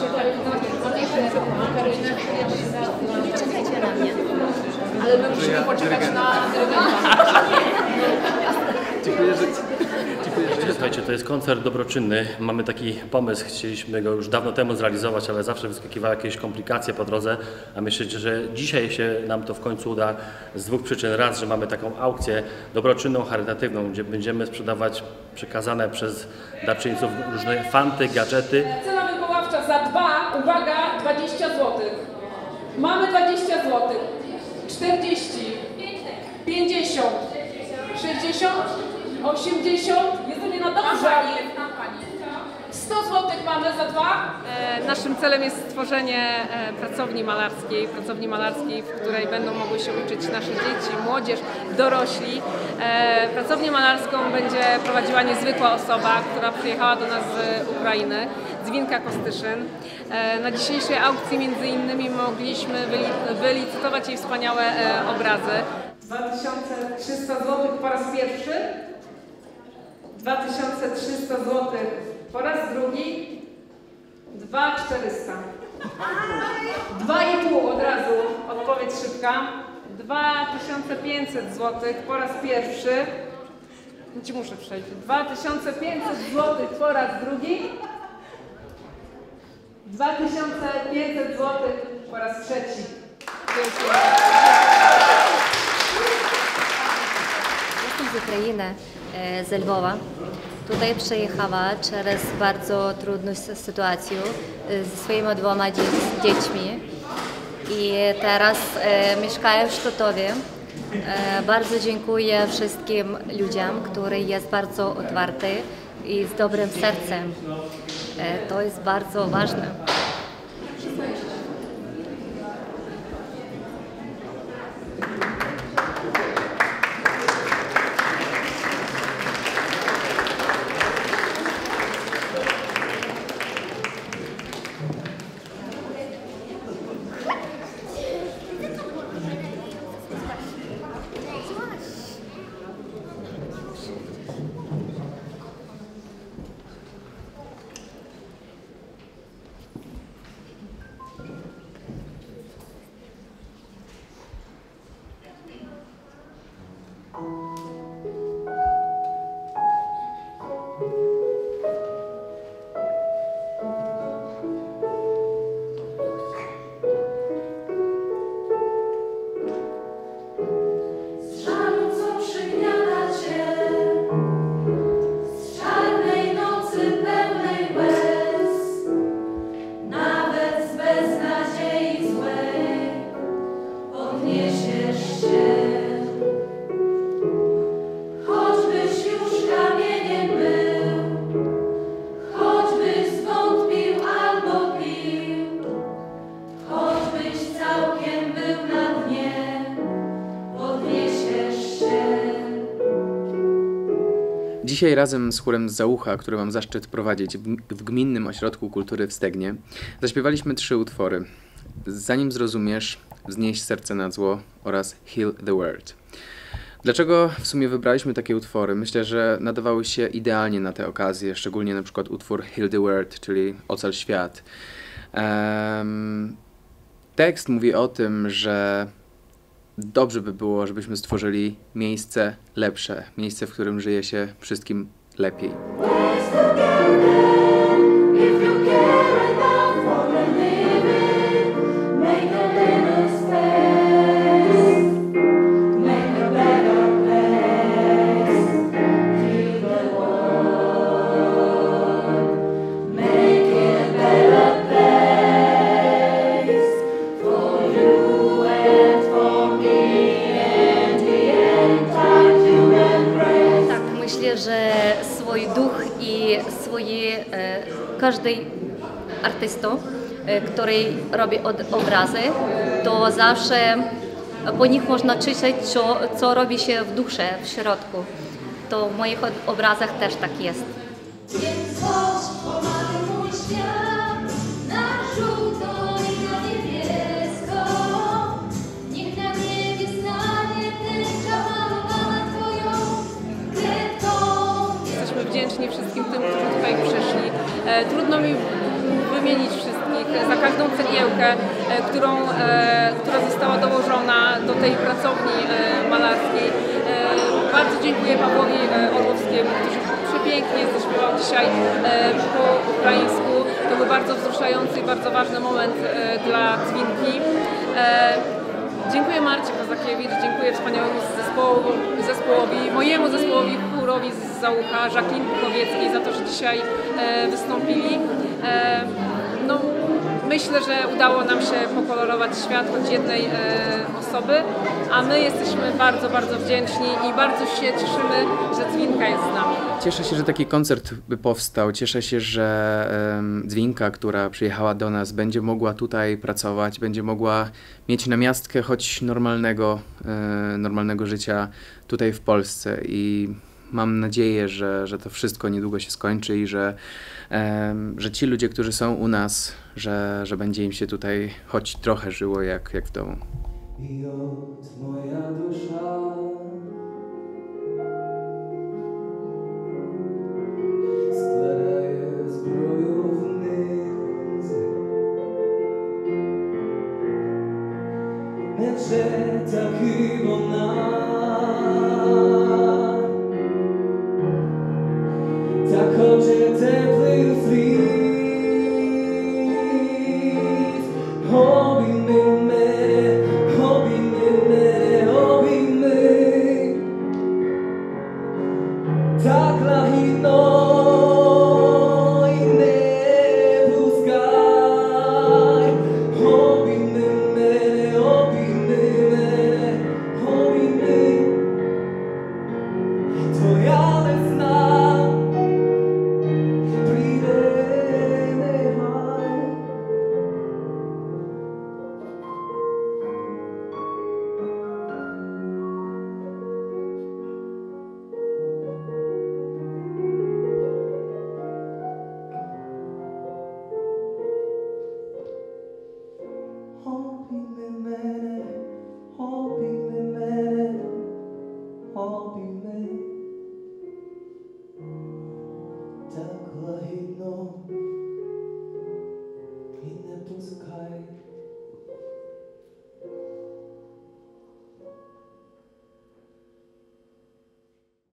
Czekajcie na mnie. Ale my musimy poczekać na dyrygenta. Dziękuję, że... Słuchajcie, to jest koncert dobroczynny. Mamy taki pomysł, chcieliśmy go już dawno temu zrealizować, ale zawsze wyskakiwały jakieś komplikacje po drodze. A myślę, że dzisiaj się nam to w końcu uda z dwóch przyczyn. Raz, że mamy taką aukcję dobroczynną, charytatywną, gdzie będziemy sprzedawać przekazane przez darczyńców różne fanty, gadżety. Cena wywoławcza za 2, uwaga, 20 zł. Mamy 20 zł. 40, 50, 60, 80, jest to nie na dobrze. 100 zł mamy za 2. Naszym celem jest stworzenie pracowni malarskiej, w której będą mogły się uczyć nasze dzieci, młodzież, dorośli. Pracownię malarską będzie prowadziła niezwykła osoba, która przyjechała do nas z Ukrainy, Dzwinka Kostyszyn. Na dzisiejszej aukcji między innymi mogliśmy wylicytować jej wspaniałe obrazy. 2300 zł po raz pierwszy, 2300 zł po raz drugi, 2400. 2,5 od razu, odpowiedź szybka. 2500 zł po raz pierwszy. Ci muszę przejść. 2500 zł po raz drugi. 2500 zł po raz trzeci. Dziękuję. Jestem z Ukrainy, z Lwowa. Tutaj przyjechała przez bardzo trudną sytuację ze swoimi 2 dziećmi i teraz mieszkaję w Sztotowie. Bardzo dziękuję wszystkim ludziom, którzy są bardzo otwarty i z dobrym sercem. To jest bardzo ważne. Dzisiaj razem z chórem z Załucha, który mam zaszczyt prowadzić w Gminnym Ośrodku Kultury w Stegnie, zaśpiewaliśmy 3 utwory. Zanim zrozumiesz, Wznieś serce nad zło oraz Heal the World. Dlaczego w sumie wybraliśmy takie utwory? Myślę, że nadawały się idealnie na te okazje, szczególnie na przykład utwór Heal the World, czyli Ocal świat. Tekst mówi o tym, że dobrze by było, żebyśmy stworzyli miejsce lepsze, miejsce, w którym żyje się wszystkim lepiej. Że swój duch i każdy artysta, który robi obrazy, to zawsze po nich można czytać, co robi się w duszy, w środku. To w moich obrazach też tak jest. Wdzięczni wszystkim tym, którzy tutaj przyszli. Trudno mi wymienić wszystkich. wszystkich, za każdą cegiełkę, która została dołożona do tej pracowni malarskiej. Bardzo dziękuję Pawłowi Orłowskiemu, który przepięknie zaśpiewał dzisiaj po ukraińsku. To był bardzo wzruszający i bardzo ważny moment dla Dzwinki. Dziękuję Marcie Kozakiewicz, dziękuję wspaniałemu zespołowi, mojemu zespołowi chórowi z Załucha, Jacqueline Bukowieckiej za to, że dzisiaj wystąpili. No, myślę, że udało nam się pokolorować świat choć jednej osoby, a my jesteśmy bardzo, bardzo wdzięczni i bardzo się cieszymy, że Dzwinka jest z nami. Cieszę się, że taki koncert by powstał. Cieszę się, że Dzwinka, która przyjechała do nas, będzie mogła tutaj pracować, będzie mogła mieć namiastkę choć normalnego życia tutaj w Polsce. I mam nadzieję, że to wszystko niedługo się skończy i że ci ludzie, którzy są u nas, że będzie im się tutaj choć trochę żyło jak w domu. I od moja dusza składaje zbrojowny Neće taki ona također teplý flít tak lahidno